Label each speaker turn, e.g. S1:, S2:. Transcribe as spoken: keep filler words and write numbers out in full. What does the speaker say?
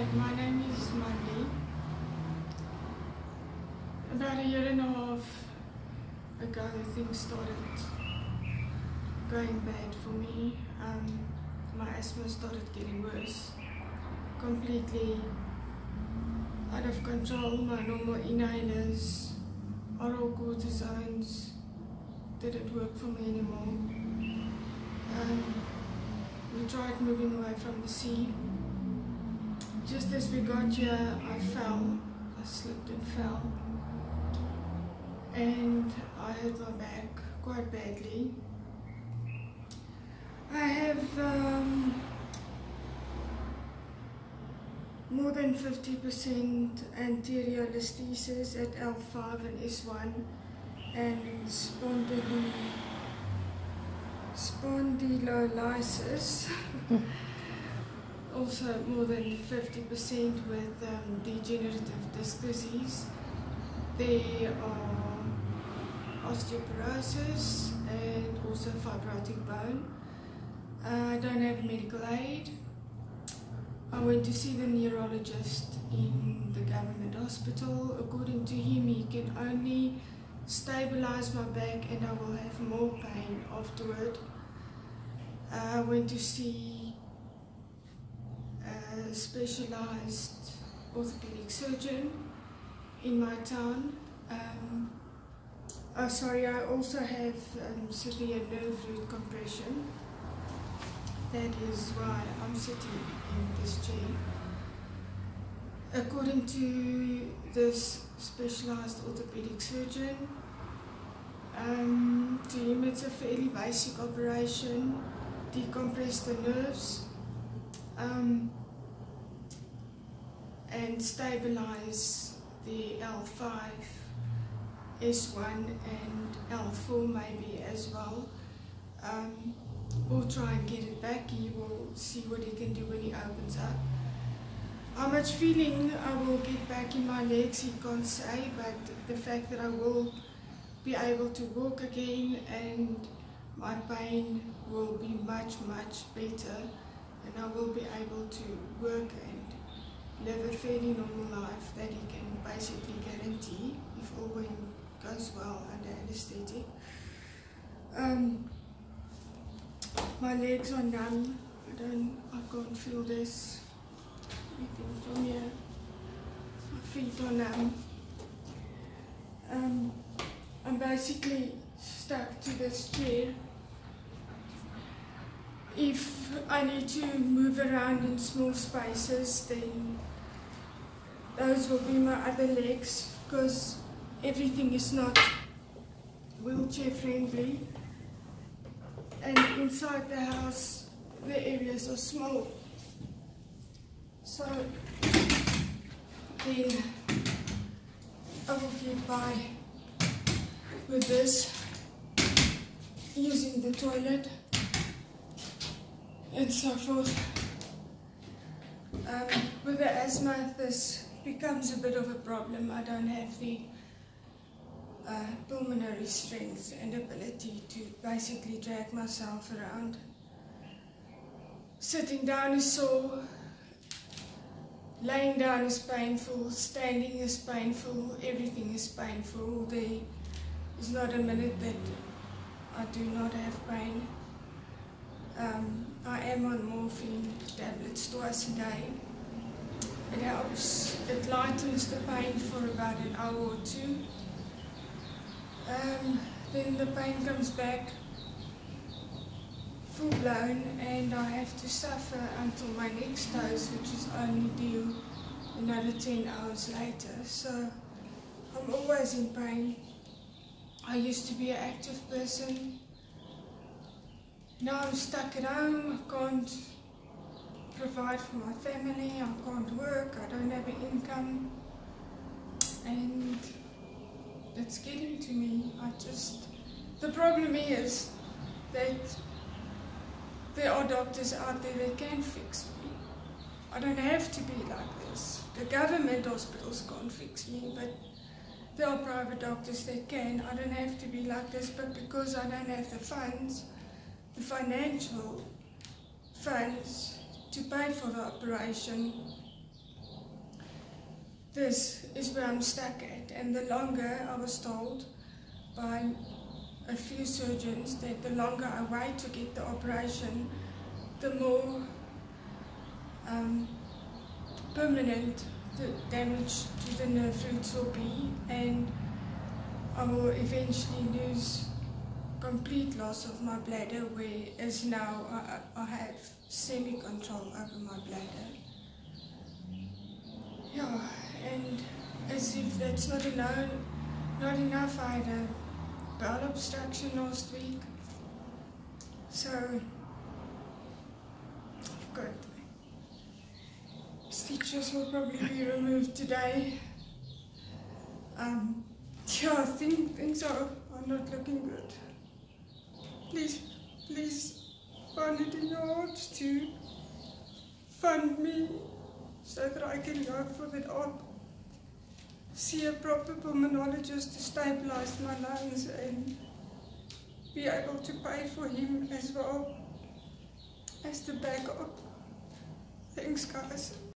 S1: Hi, my name is Mandy. About a year and a half ago, things started going bad for me. Um, my asthma started getting worse, completely out of control. My normal inhalers, oral cortisones didn't work for me anymore. Um, we tried moving away from the sea. Just as we got here, I fell. I slipped and fell. And I hurt my back quite badly. I have um, more than fifty percent anterior listhesis at L five and S one and spondylo spondylolysis. Also more than fifty percent with um, degenerative disc disease. There are osteoporosis and also fibrotic bone. I don't have medical aid. I went to see the neurologist in the government hospital. According to him, he can only stabilize my back and I will have more pain afterward. I went to see a specialized orthopedic surgeon in my town. Um, oh, sorry, I also have um, severe nerve root compression. That is why I'm sitting in this chair. According to this specialized orthopedic surgeon, um, to him it's a fairly basic operation, decompress the nerves, um, and stabilize the L five, S one and L four maybe as well. Um, we'll try and get it back. He will see what he can do when he opens up. How much feeling I will get back in my legs he can't say, but the fact that I will be able to walk again and my pain will be much much better and I will be able to work and live a fairly normal life that he can basically guarantee if all goes well under anesthetic. Um, my legs are numb. I don't, I can't feel this. Anything from here. My feet are numb. Um, I'm basically stuck to this chair. If I need to move around in small spaces, then those will be my other legs, because everything is not wheelchair friendly. And inside the house, the areas are small. So then I will get by with this, using the toilet and so forth. Um, with the asthma, this becomes a bit of a problem. I don't have the uh, pulmonary strength and ability to basically drag myself around. Sitting down is sore, laying down is painful, standing is painful, everything is painful. There is not a minute that I do not have pain. Um, I am on morphine tablets twice a day. It helps, it lightens the pain for about an hour or two. Um, then the pain comes back full blown and I have to suffer until my next dose, which is only due another ten hours later. So I'm always in pain. I used to be an active person. Now I'm stuck at home. I can't provide for my family, I can't work, I don't have an income, and it's getting to me. I just, the problem is that there are doctors out there that can fix me. I don't have to be like this. The government hospitals can't fix me, but there are private doctors that can. I don't have to be like this, but because I don't have the funds, the financial funds to pay for the operation, this is where I'm stuck at, and the longer, I was told by a few surgeons that the longer I wait to get the operation, the more um, permanent the damage to the nerve roots will be, and I will eventually lose complete loss of my bladder, whereas now I, I have semi-control over my bladder. Yeah, and as if that's not enough, not enough, I had a bowel obstruction last week, so I've got stitches will probably be removed today. Um, yeah, I think things are, are not looking good. Please, please find it in your hearts to fund me so that I can go for that op, see a proper pulmonologist to stabilize my lungs and be able to pay for him as well as the backup. Thanks, guys.